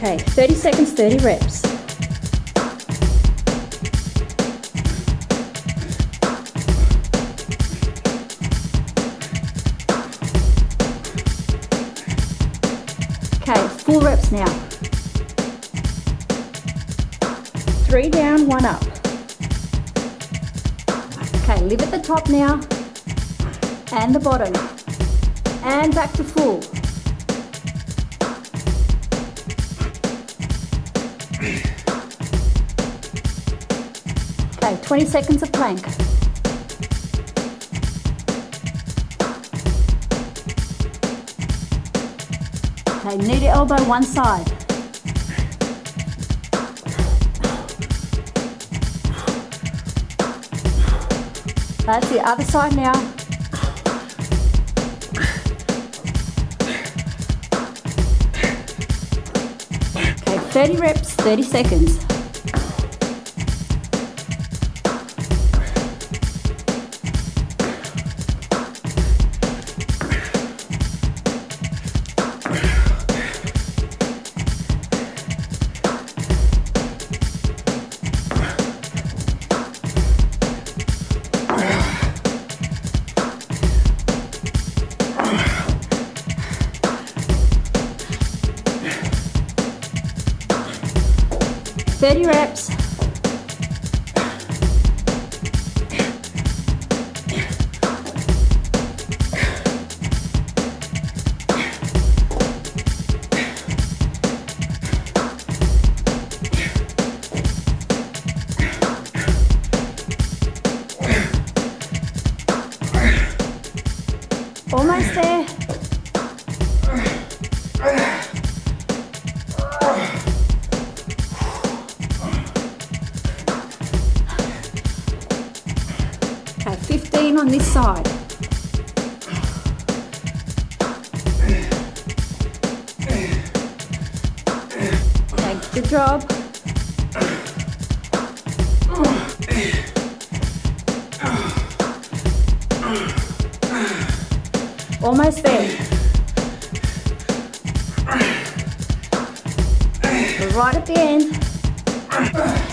Okay, 30 seconds, 30 reps. Okay, 4 reps now. 3 down, 1 up. Okay, live at the top now, and the bottom, and back to full. Okay, 20 seconds of plank. Okay, knee to elbow, one side. That's the other side now. Okay, 30 reps, 30 seconds. Thirty reps. Almost there. Okay, 15 on this side. Okay, good job. Almost there. We're right at the end.